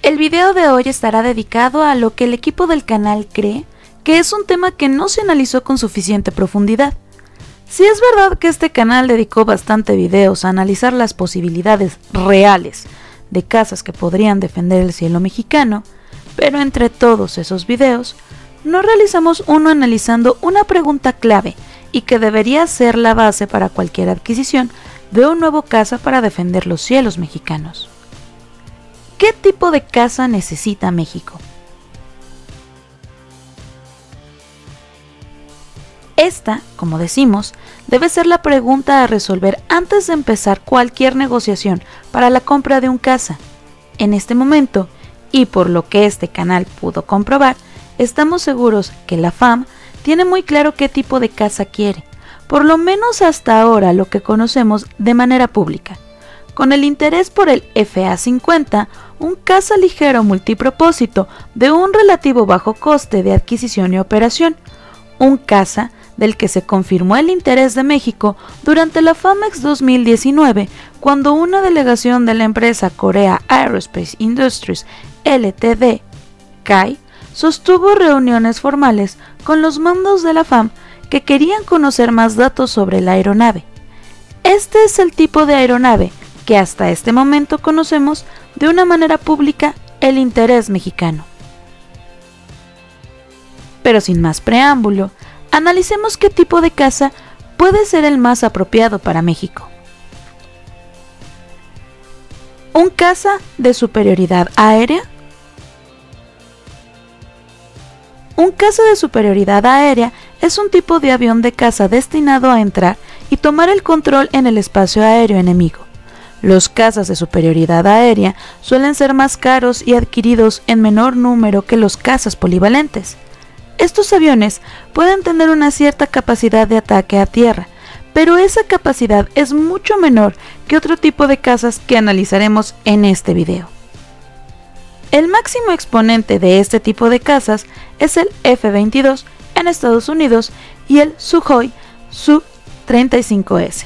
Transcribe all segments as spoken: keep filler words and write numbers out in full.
El video de hoy estará dedicado a lo que el equipo del canal cree que es un tema que no se analizó con suficiente profundidad. Si es verdad que este canal dedicó bastante videos a analizar las posibilidades reales de casas que podrían defender el cielo mexicano, pero entre todos esos videos, no realizamos uno analizando una pregunta clave y que debería ser la base para cualquier adquisición de un nuevo casa para defender los cielos mexicanos. ¿Qué tipo de casa necesita México? Esta, como decimos, debe ser la pregunta a resolver antes de empezar cualquier negociación para la compra de un casa. En este momento, y por lo que este canal pudo comprobar, estamos seguros que la F A M tiene muy claro qué tipo de casa quiere, por lo menos hasta ahora lo que conocemos de manera pública. Con el interés por el F A cincuenta, un casa ligero multipropósito de un relativo bajo coste de adquisición y operación, un casa del que se confirmó el interés de México durante la FAMEX dos mil diecinueve, cuando una delegación de la empresa Korea Aerospace Industries Ltd, K A I, sostuvo reuniones formales con los mandos de la F A M que querían conocer más datos sobre la aeronave. Este es el tipo de aeronave que hasta este momento conocemos de una manera pública el interés mexicano. Pero sin más preámbulo, analicemos qué tipo de casa puede ser el más apropiado para México. ¿Un caza de superioridad aérea? Un caza de superioridad aérea es un tipo de avión de caza destinado a entrar y tomar el control en el espacio aéreo enemigo. Los cazas de superioridad aérea suelen ser más caros y adquiridos en menor número que los cazas polivalentes. Estos aviones pueden tener una cierta capacidad de ataque a tierra, pero esa capacidad es mucho menor que otro tipo de cazas que analizaremos en este video. El máximo exponente de este tipo de cazas es el F veintidós en Estados Unidos y el Sukhoi Su treinta y cinco ese.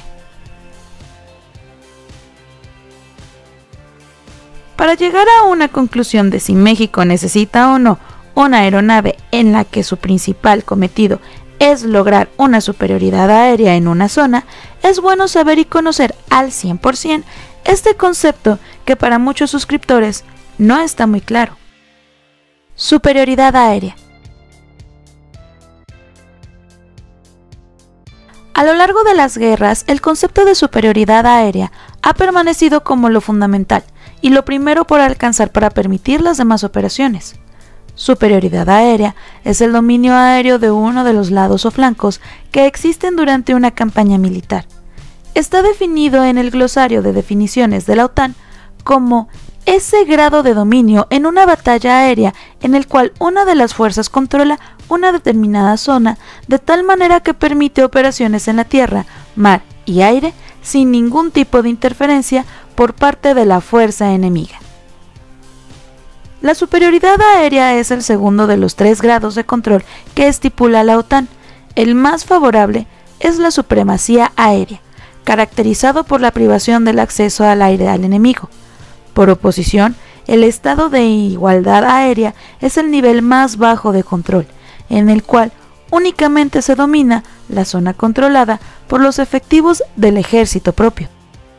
Para llegar a una conclusión de si México necesita o no una aeronave en la que su principal cometido es lograr una superioridad aérea en una zona, es bueno saber y conocer al cien por ciento este concepto que para muchos suscriptores no está muy claro. Superioridad aérea. A lo largo de las guerras, el concepto de superioridad aérea ha permanecido como lo fundamental y lo primero por alcanzar para permitir las demás operaciones. Superioridad aérea es el dominio aéreo de uno de los lados o flancos que existen durante una campaña militar. Está definido en el glosario de definiciones de la OTAN como ese grado de dominio en una batalla aérea en el cual una de las fuerzas controla una determinada zona de tal manera que permite operaciones en la tierra, mar y aire sin ningún tipo de interferencia por parte de la fuerza enemiga. La superioridad aérea es el segundo de los tres grados de control que estipula la OTAN. El más favorable es la supremacía aérea, caracterizado por la privación del acceso al aire al enemigo. Por oposición, el estado de igualdad aérea es el nivel más bajo de control, en el cual únicamente se domina la zona controlada por los efectivos del ejército propio.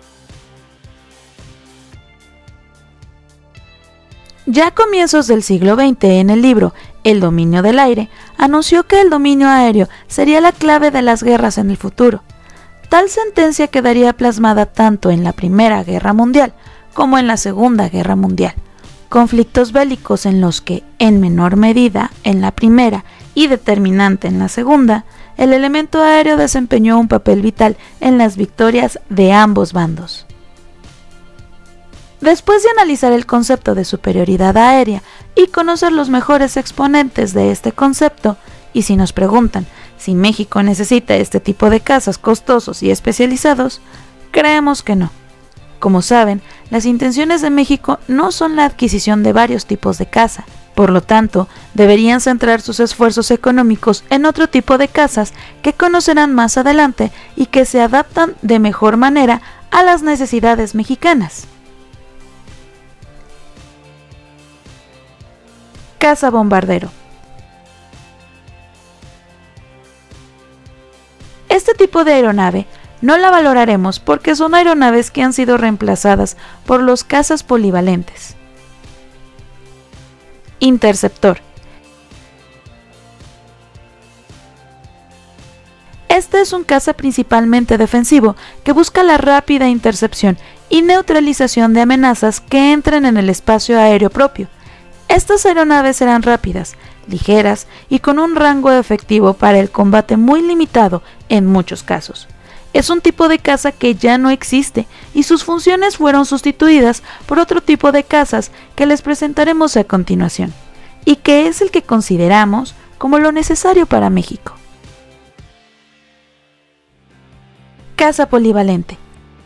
Ya a comienzos del siglo veinte, en el libro El dominio del aire, anunció que el dominio aéreo sería la clave de las guerras en el futuro. Tal sentencia quedaría plasmada tanto en la Primera Guerra Mundial como en la Segunda Guerra Mundial, conflictos bélicos en los que, en menor medida en la primera y determinante en la segunda, el elemento aéreo desempeñó un papel vital en las victorias de ambos bandos. Después de analizar el concepto de superioridad aérea y conocer los mejores exponentes de este concepto, y si nos preguntan si México necesita este tipo de cazas costosos y especializados, creemos que no. Como saben, las intenciones de México no son la adquisición de varios tipos de caza, por lo tanto, deberían centrar sus esfuerzos económicos en otro tipo de cazas que conocerán más adelante y que se adaptan de mejor manera a las necesidades mexicanas. Caza bombardero. Este tipo de aeronave no la valoraremos porque son aeronaves que han sido reemplazadas por los cazas polivalentes. Interceptor. Este es un caza principalmente defensivo que busca la rápida intercepción y neutralización de amenazas que entren en el espacio aéreo propio. Estas aeronaves serán rápidas, ligeras y con un rango efectivo para el combate muy limitado en muchos casos. Es un tipo de caza que ya no existe y sus funciones fueron sustituidas por otro tipo de cazas que les presentaremos a continuación, y que es el que consideramos como lo necesario para México. Caza polivalente.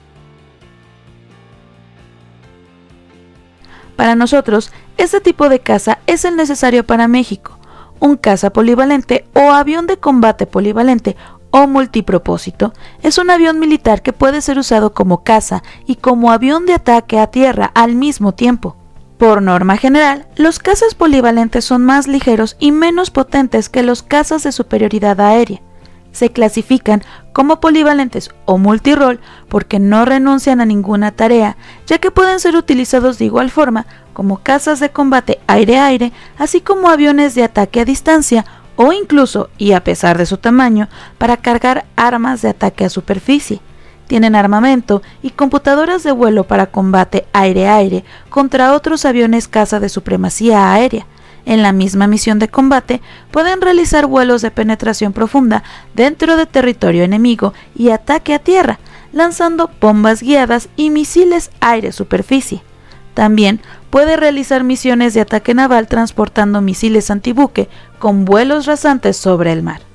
Para nosotros, este tipo de caza es el necesario para México. Un caza polivalente o avión de combate polivalente o multipropósito es un avión militar que puede ser usado como caza y como avión de ataque a tierra al mismo tiempo. Por norma general, los cazas polivalentes son más ligeros y menos potentes que los cazas de superioridad aérea. Se clasifican como polivalentes o multirol porque no renuncian a ninguna tarea, ya que pueden ser utilizados de igual forma como cazas de combate aire-aire, así como aviones de ataque a distancia o incluso, y a pesar de su tamaño, para cargar armas de ataque a superficie. Tienen armamento y computadoras de vuelo para combate aire-aire contra otros aviones caza de supremacía aérea. En la misma misión de combate, pueden realizar vuelos de penetración profunda dentro de territorio enemigo y ataque a tierra, lanzando bombas guiadas y misiles aire-superficie. También puede realizar misiones de ataque naval transportando misiles antibuque con vuelos rasantes sobre el mar.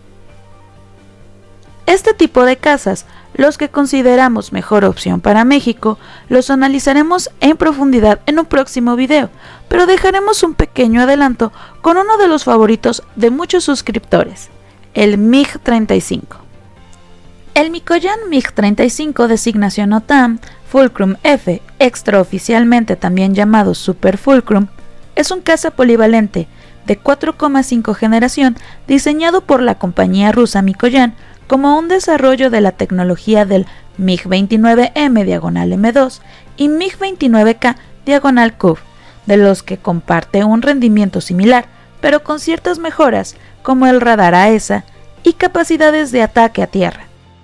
Este tipo de cazas, los que consideramos mejor opción para México, los analizaremos en profundidad en un próximo video, pero dejaremos un pequeño adelanto con uno de los favoritos de muchos suscriptores, el MiG treinta y cinco. El Mikoyan MiG treinta y cinco, designación OTAN, Fulcrum F, extraoficialmente también llamado Super Fulcrum, es un caza polivalente de cuatro coma cinco generación diseñado por la compañía rusa Mikoyan como un desarrollo de la tecnología del MiG veintinueve M diagonal M dos y MiG veintinueve K diagonal C U V, de los que comparte un rendimiento similar, pero con ciertas mejoras como el radar A E S A y capacidades de ataque a tierra.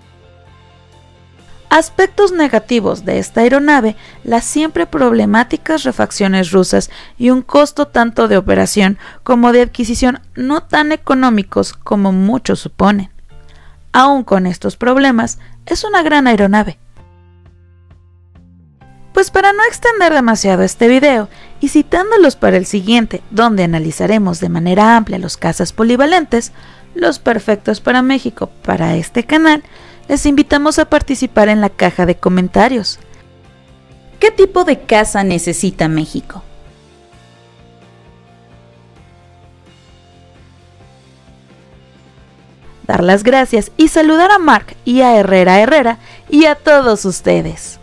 Aspectos negativos de esta aeronave: las siempre problemáticas refacciones rusas y un costo tanto de operación como de adquisición no tan económicos como muchos suponen. Aún con estos problemas, es una gran aeronave. Pues para no extender demasiado este video, y citándolos para el siguiente, donde analizaremos de manera amplia los cazas polivalentes, los perfectos para México para este canal, les invitamos a participar en la caja de comentarios. ¿Qué tipo de caza necesita México? Dar las gracias y saludar a Mark y a Herrera Herrera y a todos ustedes.